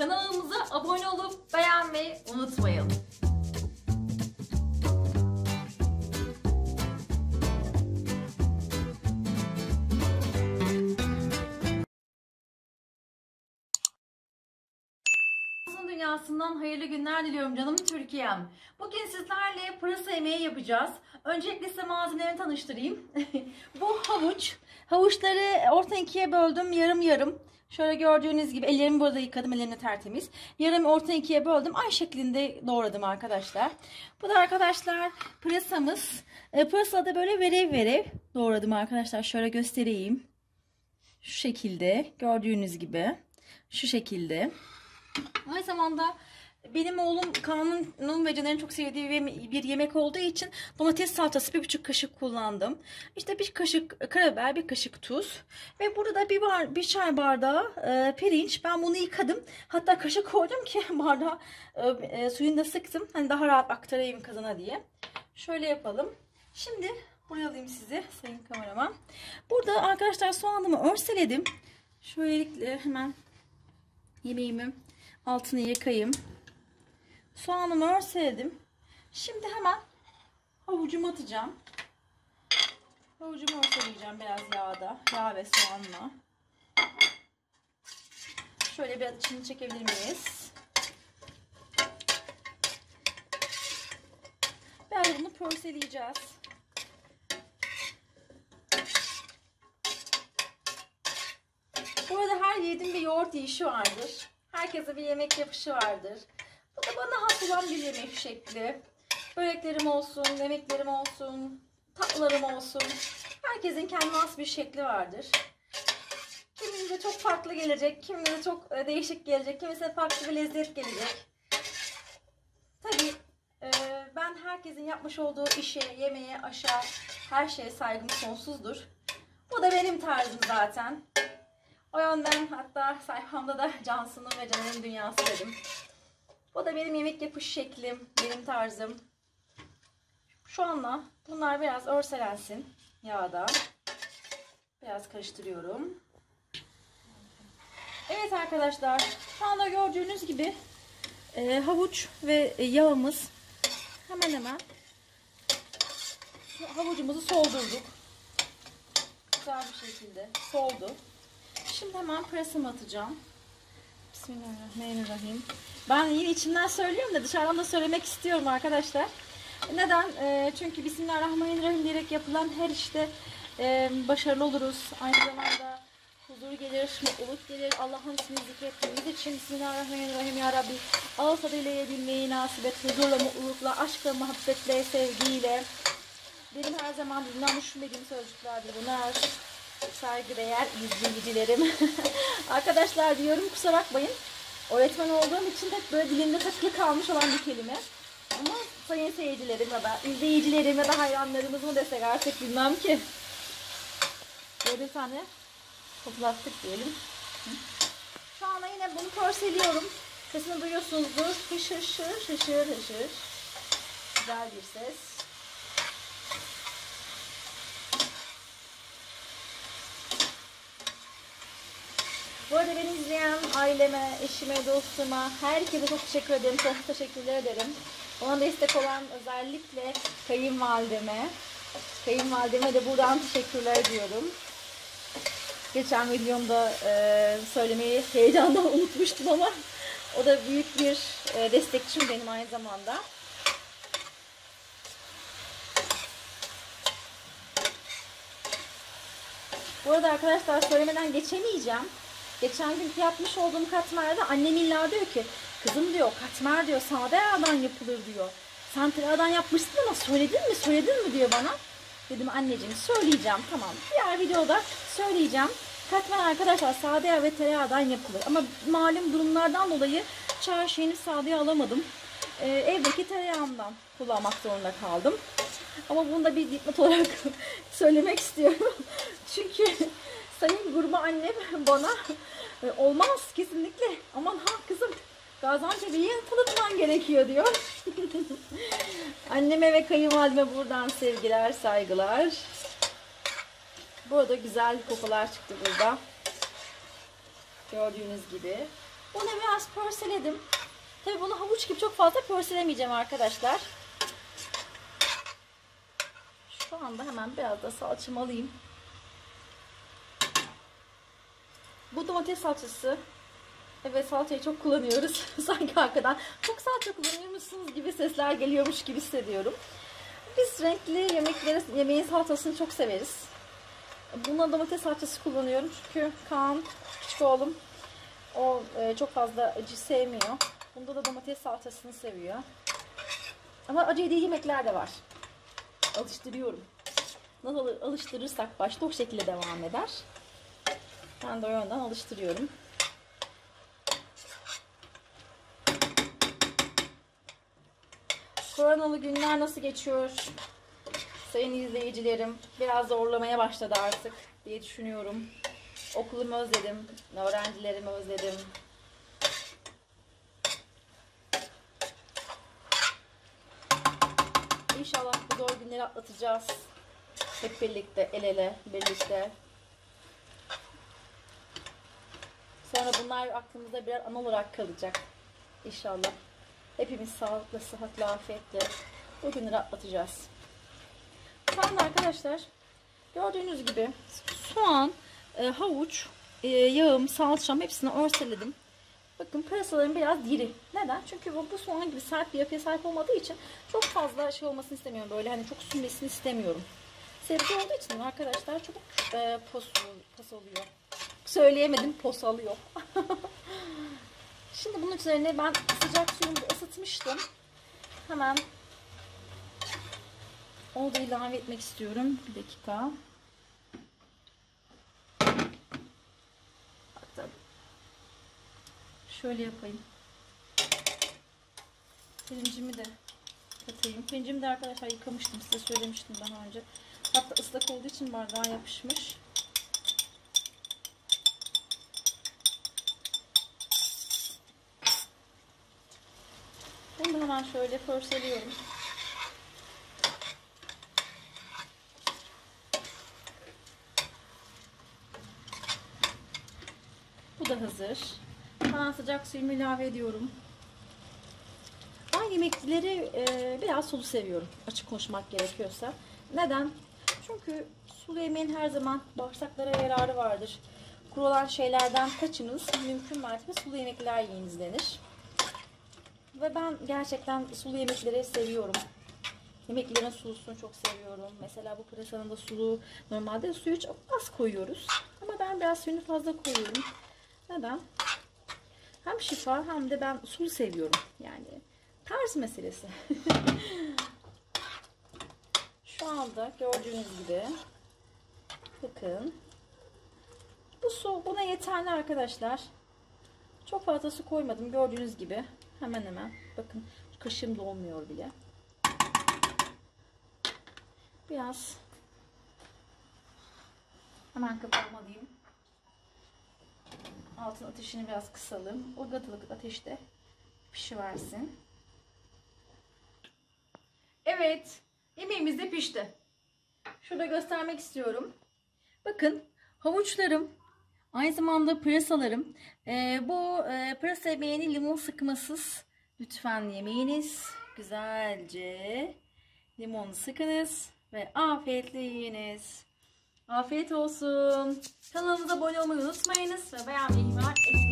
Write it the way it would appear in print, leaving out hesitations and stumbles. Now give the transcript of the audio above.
Kanalımıza abone olup beğenmeyi unutmayın. Dünyasından hayırlı günler diliyorum canım Türkiye'm. Bugün sizlerle pırasa yemeği yapacağız. Öncelikle size malzemelerini tanıştırayım. Bu havuç. Havuçları ortadan ikiye böldüm, yarım yarım. Şöyle gördüğünüz gibi ellerimi burada yıkadım, ellerimle tertemiz. Yarım ortadan ikiye böldüm. Ay şeklinde doğradım arkadaşlar. Bu da arkadaşlar pırasamız. Pırasa da böyle verev verev doğradım arkadaşlar. Şöyle göstereyim. Şu şekilde gördüğünüz gibi. Şu şekilde. Aynı zamanda benim oğlum Kaan'ın ve Caner'in çok sevdiği bir yemek olduğu için domates salçası 1,5 kaşık kullandım. İşte 1 kaşık karabiber, 1 kaşık tuz ve burada da bir çay bardağı pirinç. Ben bunu yıkadım. Hatta kaşık koydum ki bardağı suyunu da sıktım. Hani daha rahat aktarayım kazana diye. Şöyle yapalım. Şimdi buraya alayım sizi sayın kameraman. Burada arkadaşlar soğanımı örseledim. Şöylelikle hemen yemeğimi altını yıkayayım. Soğanımı örseledim. Şimdi hemen havucumu atacağım. Havucumu örseleyeceğim biraz yağda. Yağ ve soğanla. Şöyle biraz içini çekebilir miyiz? Biraz bunu pörseleyeceğiz. Bu arada her yiğidin bir yoğurt yiyişi vardır. Herkese bir yemek yapışı vardır. Bu da bana has olan bir yemek şekli. Böreklerim olsun, yemeklerim olsun, tatlılarım olsun. Herkesin kendine has bir şekli vardır. Kimimize çok farklı gelecek, kimimize çok değişik gelecek, kimisine farklı bir lezzet gelecek. Tabii ben herkesin yapmış olduğu işe, yemeğe, aşa, her şeye saygım sonsuzdur. Bu da benim tarzım zaten. O yönden hatta sayfamda da Cansu'nun ve Caner'in dünyası dedim. Bu da benim yemek yapış şeklim, benim tarzım. Şu anda bunlar biraz örselensin yağda. Biraz karıştırıyorum. Evet arkadaşlar, şu anda gördüğünüz gibi havuç ve yağımız hemen hemen havucumuzu soldurduk. Güzel bir şekilde soldu. Şimdi hemen pırasamı atacağım. Bismillahirrahmanirrahim. Ben yine içimden söylüyorum da dışarıdan da söylemek istiyorum arkadaşlar. Neden? Çünkü Bismillahirrahmanirrahim diyerek yapılan her işte başarılı oluruz. Aynı zamanda huzur gelir, mutluluk gelir. Allah'ın ismini zikrettiğimiz için Bismillahirrahmanirrahim ya Rabbi. Ağız tadıyla yiyebilmeyi nasip et. Huzurla, mutlulukla, aşkla, muhabbetle, sevgiyle. Benim her zaman bundan düşünmediğim sözcüklerdir bunlar. Saygıdeğer izleyicilerim. Arkadaşlar diyorum, kusura bakmayın. Öğretmen olduğum için hep böyle dilimde takılı kalmış olan bir kelime. Ama sayın seyircilerim ya da izleyicilerim ya da hayranlarımız mı desek artık bilmem ki. Böyle bir tane toplattık diyelim. Şu anda yine bunu pörseliyorum. Sesini duyuyorsunuzdur. Hışır hışır hışır hışır. Güzel bir ses. Bu arada beni izleyen aileme, eşime, dostuma, herkese çok teşekkür ederim. Çok teşekkürler ederim. Ona destek olan özellikle kayınvalideme. Kayınvalideme de buradan teşekkürler ediyorum. Geçen videomda söylemeyi heyecandan unutmuştum ama o da büyük bir destekçim benim aynı zamanda. Bu arada arkadaşlar söylemeden geçemeyeceğim. Geçen gün yapmış olduğum katmerde annem illa diyor ki, kızım diyor, katmer diyor sade yağdan yapılır diyor. Sen tereyağdan yapmışsın ama söyledin mi diyor bana. Dedim anneciğim söyleyeceğim, tamam. Diğer videoda söyleyeceğim. Katmer arkadaşlar sade yağ ve tereyağdan yapılır. Ama malum durumlardan dolayı çarşıya henüz sade yağ alamadım. Evdeki tereyağımdan kullanmak zorunda kaldım. Ama bunu da bir dipnot olarak söylemek istiyorum. Çünkü sayın gurme annem bana olmaz kesinlikle, aman ha kızım Gaziantep'e tanıtman gerekiyor diyor. Anneme ve kayınvalideme buradan sevgiler, saygılar. Bu arada güzel kokular çıktı burada. Gördüğünüz gibi. Bunu biraz pörseledim. Tabii bunu havuç gibi çok fazla pörselemeyeceğim arkadaşlar. Şu anda hemen biraz da salçamı alayım. Bu domates salçası. Evet, salçayı çok kullanıyoruz. Sanki arkadan çok salça kullanıyormuşsunuz gibi sesler geliyormuş gibi hissediyorum. Biz renkli yemeğin salçasını çok severiz. Buna domates salçası kullanıyorum çünkü Kaan, küçük oğlum, o çok fazla acı sevmiyor. Bunda da domates salçasını seviyor. Ama acı yediği yemekler de var. Alıştırıyorum. Nasıl alıştırırsak başta o şekilde devam eder. Ben de o yönden alıştırıyorum. Koronalı günler nasıl geçiyor? Sayın izleyicilerim, biraz zorlamaya başladı artık diye düşünüyorum. Okulumu özledim, öğrencilerimi özledim. İnşallah bu zor günleri atlatacağız. Hep birlikte, el ele, birlikte. Sonra bunlar aklımızda birer an olarak kalacak. İnşallah. Hepimiz sağlıklı, sıhhatli, afiyetle bu günleri atlatacağız. Şu anda arkadaşlar gördüğünüz gibi soğan, havuç, yağım, salçam hepsini örseledim. Bakın pırasalarım biraz diri. Neden? Çünkü bu soğan gibi sert bir yapıya sahip olmadığı için çok fazla şey olmasını istemiyorum. Böyle hani çok sünmesini istemiyorum. Sebze olduğu için arkadaşlar çabuk pos oluyor. Söyleyemedim, pos alıyor. Şimdi bunun üzerine ben sıcak suyumu ısıtmıştım. Hemen onu da ilave etmek istiyorum. Bir dakika. Hatta şöyle yapayım. Pirincimi de katayım. Pirincimi de arkadaşlar yıkamıştım. Size söylemiştim daha önce. Hatta ıslak olduğu için bardağa yapışmış. Bunu da hemen şöyle pörseliyorum. Bu da hazır. Hemen sıcak suyumu ilave ediyorum. Ben yemekleri biraz sulu seviyorum. Açık konuşmak gerekiyorsa. Neden? Çünkü sulu yemeğin her zaman bağırsaklara yararı vardır. Kuru olan şeylerden kaçınız. Mümkün mertebe sulu yemekler yiyiniz denir. Ve ben gerçekten sulu yemekleri seviyorum. Yemeklerin sulusunu çok seviyorum. Mesela bu pırasanın da sulu. Normalde suyu çok az koyuyoruz. Ama ben biraz suyunu fazla koyuyorum. Neden? Hem şifa hem de ben sulu seviyorum. Yani tarz meselesi. Şu anda gördüğünüz gibi bakın. Bu su buna yeterli arkadaşlar. Çok fazla su koymadım. Gördüğünüz gibi hemen hemen. Bakın kaşığım da olmuyor bile. Biraz hemen kapatmalıyım. Altın ateşini biraz kısalım. O gatılık ateşte pişiversin. Evet. Yemeğimiz de pişti. Şurada göstermek istiyorum. Bakın havuçlarım, aynı zamanda pırasalarım. Bu pırasa yemeğini limon sıkmasız lütfen yemeyiniz. Güzelce limonu sıkınız ve afiyetle yiyiniz. Afiyet olsun. Kanalımıza abone olmayı unutmayınız ve beğenmeyi ihmal etmeyin.